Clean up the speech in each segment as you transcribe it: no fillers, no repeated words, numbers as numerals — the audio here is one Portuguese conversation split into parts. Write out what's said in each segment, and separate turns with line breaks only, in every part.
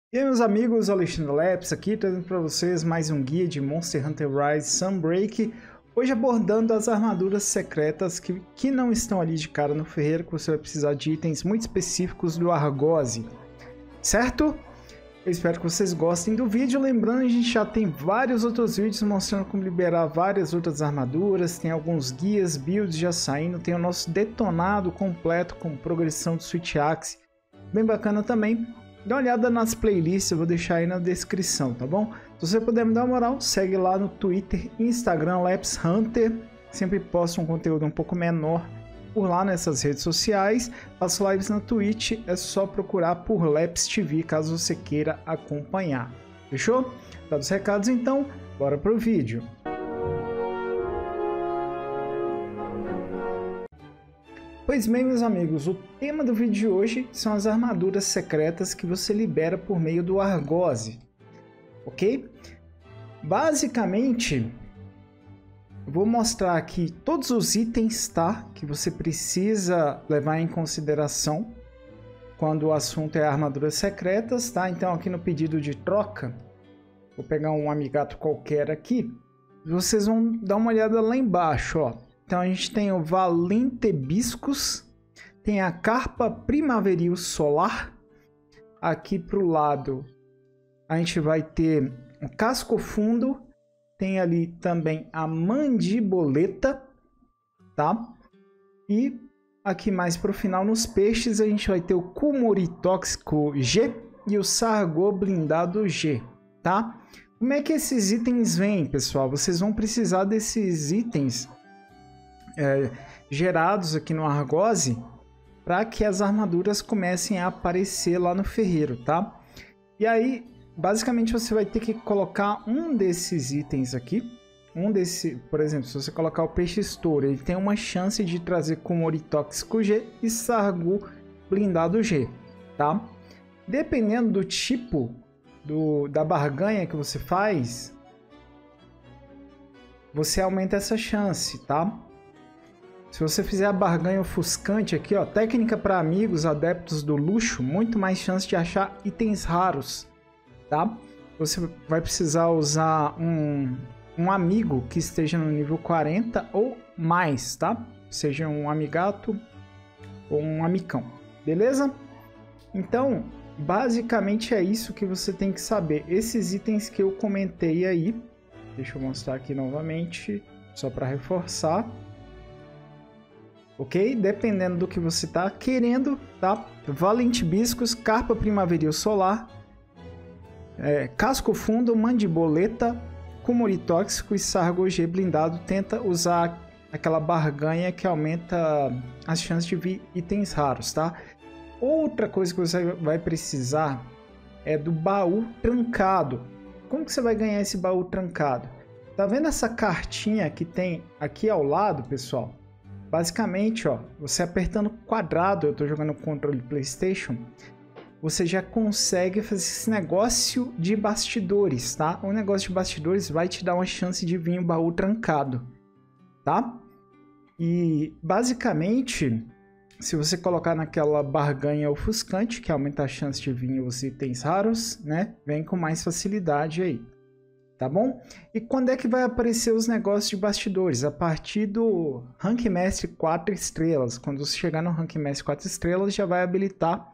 E aí, meus amigos, Alexandre Leps aqui, trazendo para vocês mais um guia de Monster Hunter Rise Sunbreak. Hoje abordando as armaduras secretas que não estão ali de cara no ferreiro, que você vai precisar de itens muito específicos do Argose, certo? Eu espero que vocês gostem do vídeo. Lembrando, a gente já tem vários outros vídeos mostrando como liberar várias outras armaduras, tem alguns guias, builds já saindo, tem o nosso detonado completo com progressão de Switch Axe, bem bacana também. Dá uma olhada nas playlists, eu vou deixar aí na descrição, tá bom? Se você puder me dar uma moral, segue lá no Twitter e Instagram, Leps Hunter. Sempre posto um conteúdo um pouco menor por lá nessas redes sociais. Faço lives na Twitch, é só procurar por Leps TV, caso você queira acompanhar. Fechou? Dados os recados então, bora pro vídeo. Pois bem, meus amigos, o tema do vídeo de hoje são as armaduras secretas que você libera por meio do Argose, ok? Basicamente, eu vou mostrar aqui todos os itens, tá? Que você precisa levar em consideração quando o assunto é armaduras secretas, tá? Então aqui no pedido de troca, vou pegar um amigato qualquer aqui, vocês vão dar uma olhada lá embaixo, ó. Então a gente tem o Valente Hibiscus, tem a Carpa Primaveril Solar. Aqui para o lado a gente vai ter o Casco Fundo, tem ali também a Mandiboleta, tá? E aqui mais para o final nos peixes a gente vai ter o Kumori Tóxico G e o Sargô Blindado G, tá? Como é que esses itens vêm, pessoal? Vocês vão precisar desses itens gerados aqui no Argose para que as armaduras comecem a aparecer lá no ferreiro, tá? E aí, basicamente, você vai ter que colocar um desses itens aqui. Por exemplo, se você colocar o Peixe Estouro, ele tem uma chance de trazer Kumori Tóxico G e Sargô Blindado G, tá? Dependendo do tipo da barganha que você faz, você aumenta essa chance, tá? Se você fizer a barganha ofuscante aqui, ó, técnica para amigos, adeptos do luxo, muito mais chance de achar itens raros, tá? Você vai precisar usar um amigo que esteja no nível 40 ou mais, tá? Seja um amigato ou um amicão, beleza? Então, basicamente é isso que você tem que saber. Esses itens que eu comentei aí, deixa eu mostrar aqui novamente, só para reforçar. Ok? Dependendo do que você está querendo, tá? Valente Hibiscus, Carpa Primaveril Solar, Casco Fundo, Mandiboleta, Kumori Tóxico e Sargô G Blindado. Tenta usar aquela barganha que aumenta as chances de vir itens raros, tá? Outra coisa que você vai precisar é do baú trancado. Como que você vai ganhar esse baú trancado? Tá vendo essa cartinha que tem aqui ao lado, pessoal? Basicamente, ó, você apertando quadrado, eu estou jogando no controle PlayStation, você já consegue fazer esse negócio de bastidores, tá? O negócio de bastidores vai te dar uma chance de vir o baú trancado, tá? E, basicamente, se você colocar naquela barganha ofuscante, que aumenta a chance de vir os itens raros, né? Vem com mais facilidade aí. Tá bom? E quando é que vai aparecer os negócios de bastidores? A partir do Rank Mestre 4 estrelas. Quando você chegar no Rank Mestre 4 estrelas, já vai habilitar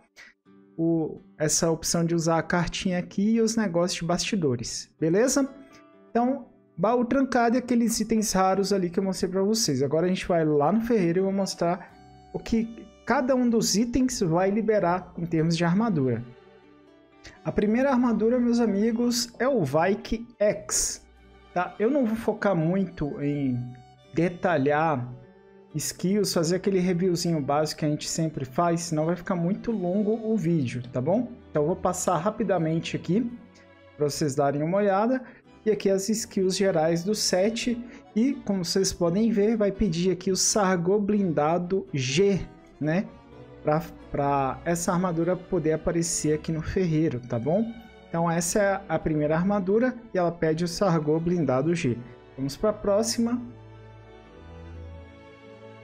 essa opção de usar a cartinha aqui e os negócios de bastidores. Beleza? Então, baú trancado e aqueles itens raros ali que eu mostrei para vocês. Agora a gente vai lá no ferreiro e eu vou mostrar o que cada um dos itens vai liberar em termos de armadura. A primeira armadura, meus amigos, é o Vaike X, tá? Eu não vou focar muito em detalhar skills, fazer aquele reviewzinho básico que a gente sempre faz, senão vai ficar muito longo o vídeo, tá bom? Então eu vou passar rapidamente aqui para vocês darem uma olhada. E aqui as skills gerais do set. E como vocês podem ver, vai pedir aqui o Sargô Blindado G, né? Para essa armadura poder aparecer aqui no ferreiro, tá bom? Então essa é a primeira armadura e ela pede o Sargô Blindado G. Vamos para a próxima.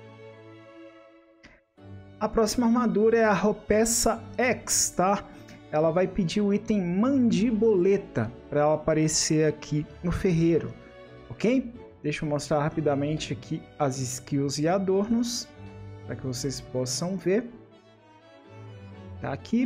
A próxima armadura é a Ropeça X, tá? ela vai pedir o item Mandiboleta para ela aparecer aqui no ferreiro, ok? Deixa eu mostrar rapidamente aqui as skills e adornos para que vocês possam ver. Tá aqui.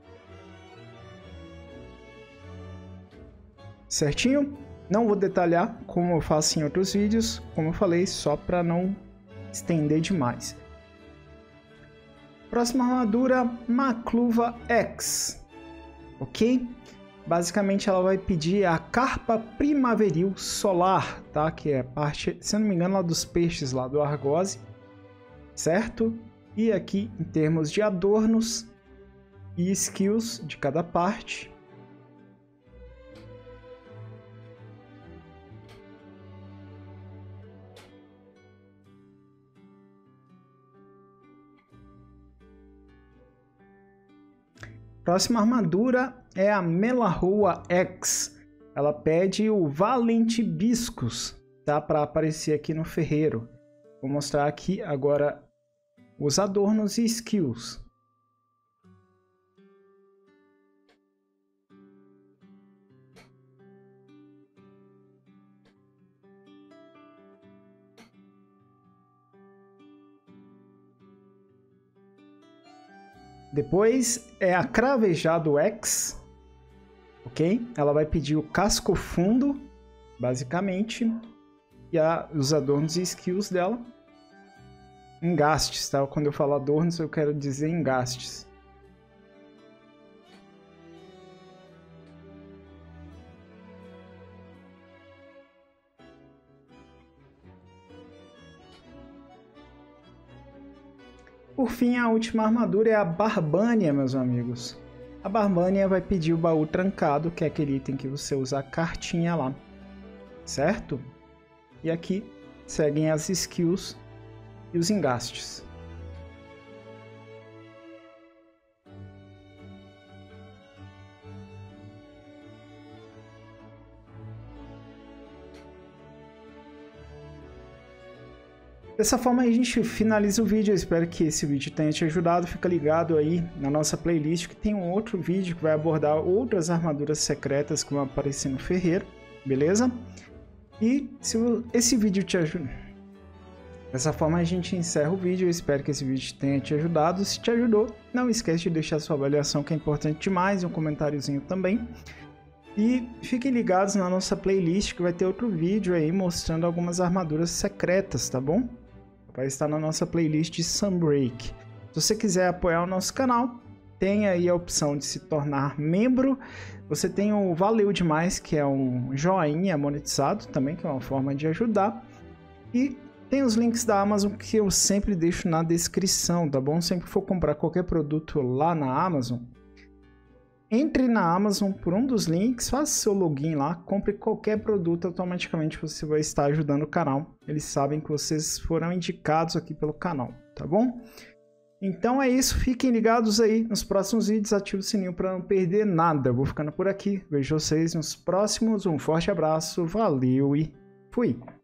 Certinho? Não vou detalhar como eu faço em outros vídeos, como eu falei, só para não estender demais. Próxima armadura, Macluva X, ok? Basicamente ela vai pedir a Carpa Primaveril Solar, tá? Que é parte, se eu não me engano, lá dos peixes lá do Argose, certo? E aqui em termos de adornos e skills de cada parte. Próxima armadura é a Melarroa X. Ela pede o Valente Biscus, tá? Para aparecer aqui no ferreiro. Vou mostrar aqui agora os adornos e skills. Depois é a Cravejado X, ok? Ela vai pedir o Casco Fundo, basicamente, e os adornos e skills dela. Engastes, tá? Quando eu falo adornos, eu quero dizer engastes. Por fim, a última armadura é a Barbânia, meus amigos. A Barbânia vai pedir o Baú Trancado, que é aquele item que você usa a cartinha lá, certo? E aqui seguem as skills e os engastes. Dessa forma a gente finaliza o vídeo, eu espero que esse vídeo tenha te ajudado. Fica ligado aí na nossa playlist que tem um outro vídeo que vai abordar outras armaduras secretas que vão aparecer no ferreiro, beleza? E se esse vídeo te ajuda... Dessa forma a gente encerra o vídeo, eu espero que esse vídeo tenha te ajudado. Se te ajudou, não esquece de deixar sua avaliação que é importante demais, e um comentáriozinho também. E fiquem ligados na nossa playlist que vai ter outro vídeo aí mostrando algumas armaduras secretas, tá bom? Vai estar na nossa playlist de Sunbreak. Se você quiser apoiar o nosso canal, tem aí a opção de se tornar membro. Você tem o Valeu Demais, que é um joinha monetizado também, que é uma forma de ajudar. E tem os links da Amazon que eu sempre deixo na descrição, tá bom? Sempre que for comprar qualquer produto lá na Amazon, entre na Amazon por um dos links, faça seu login lá, compre qualquer produto, automaticamente você vai estar ajudando o canal. Eles sabem que vocês foram indicados aqui pelo canal, tá bom? Então é isso, fiquem ligados aí nos próximos vídeos, ative o sininho para não perder nada. Eu vou ficando por aqui, vejo vocês nos próximos, um forte abraço, valeu e fui!